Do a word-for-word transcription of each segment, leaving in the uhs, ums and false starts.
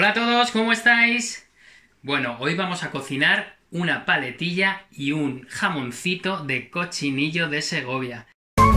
Hola a todos, ¿cómo estáis? Bueno, hoy vamos a cocinar una paletilla y un jamoncito de cochinillo de Segovia.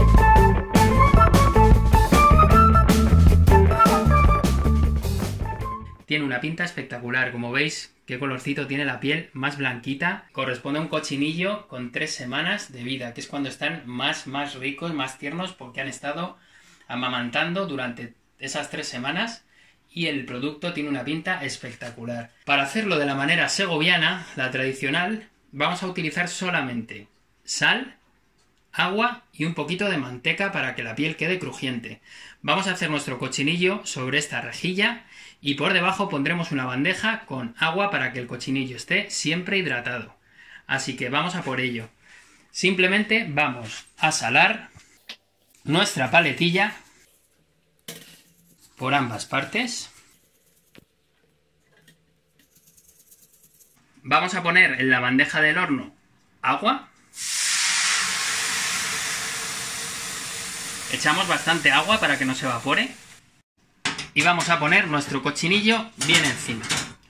Tiene una pinta espectacular, como veis, qué colorcito tiene la piel, más blanquita. Corresponde a un cochinillo con tres semanas de vida, que es cuando están más, más ricos, más tiernos, porque han estado amamantando durante esas tres semanas. Y el producto tiene una pinta espectacular. Para hacerlo de la manera segoviana, la tradicional, vamos a utilizar solamente sal, agua y un poquito de manteca para que la piel quede crujiente. Vamos a hacer nuestro cochinillo sobre esta rejilla y por debajo pondremos una bandeja con agua para que el cochinillo esté siempre hidratado. Así que vamos a por ello. Simplemente vamos a salar nuestra paletilla por ambas partes. Vamos a poner en la bandeja del horno agua. Echamos bastante agua para que no se evapore. Y vamos a poner nuestro cochinillo bien encima.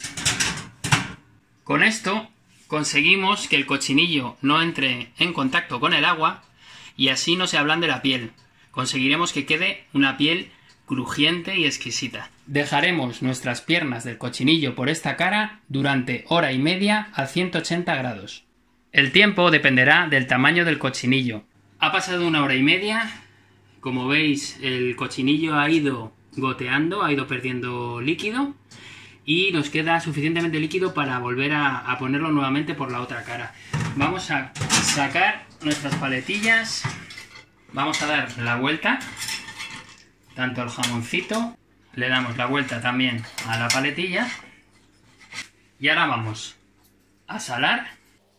Con esto conseguimos que el cochinillo no entre en contacto con el agua y así no se ablande la piel. Conseguiremos que quede una piel crujiente y exquisita. Dejaremos nuestras piernas del cochinillo por esta cara durante hora y media a ciento ochenta grados. El tiempo dependerá del tamaño del cochinillo. Ha pasado una hora y media. Como veis, el cochinillo ha ido goteando, ha ido perdiendo líquido y nos queda suficientemente líquido para volver a, a ponerlo nuevamente por la otra cara. Vamos a sacar nuestras paletillas. Vamos a dar la vuelta tanto al jamoncito, le damos la vuelta también a la paletilla y ahora vamos a salar.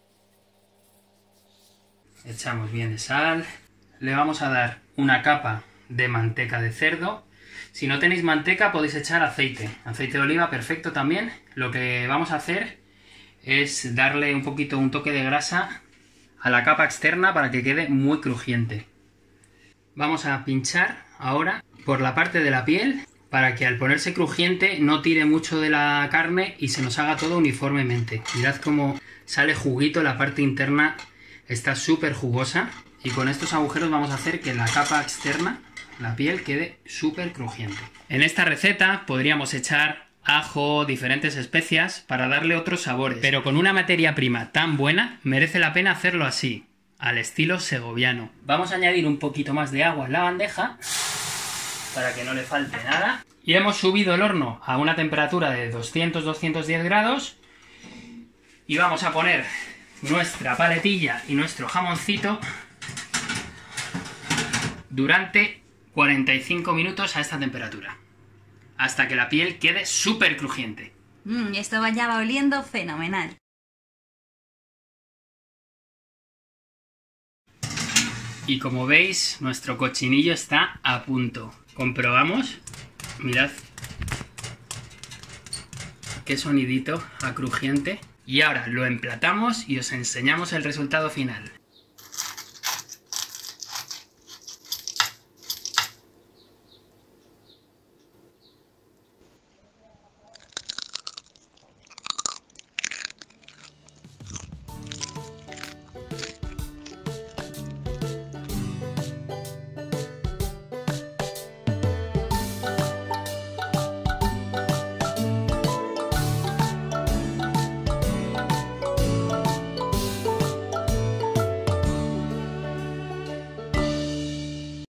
Echamos bien de sal, le vamos a dar una capa de manteca de cerdo. Si no tenéis manteca podéis echar aceite, aceite de oliva perfecto también. Lo que vamos a hacer es darle un poquito un toque de grasa a la capa externa para que quede muy crujiente. Vamos a pinchar ahora por la parte de la piel para que al ponerse crujiente no tire mucho de la carne y se nos haga todo uniformemente. Mirad cómo sale juguito, la parte interna está súper jugosa y con estos agujeros vamos a hacer que la capa externa, la piel, quede súper crujiente. En esta receta podríamos echar ajo, diferentes especias para darle otros sabores, pero con una materia prima tan buena merece la pena hacerlo así, al estilo segoviano. Vamos a añadir un poquito más de agua en la bandeja para que no le falte nada. Y hemos subido el horno a una temperatura de doscientos a doscientos diez grados. Y vamos a poner nuestra paletilla y nuestro jamoncito durante cuarenta y cinco minutos a esta temperatura. Hasta que la piel quede súper crujiente. Mm, esto ya va oliendo fenomenal. Y como veis, nuestro cochinillo está a punto. Comprobamos. Mirad qué sonidito a crujiente. Y ahora lo emplatamos y os enseñamos el resultado final.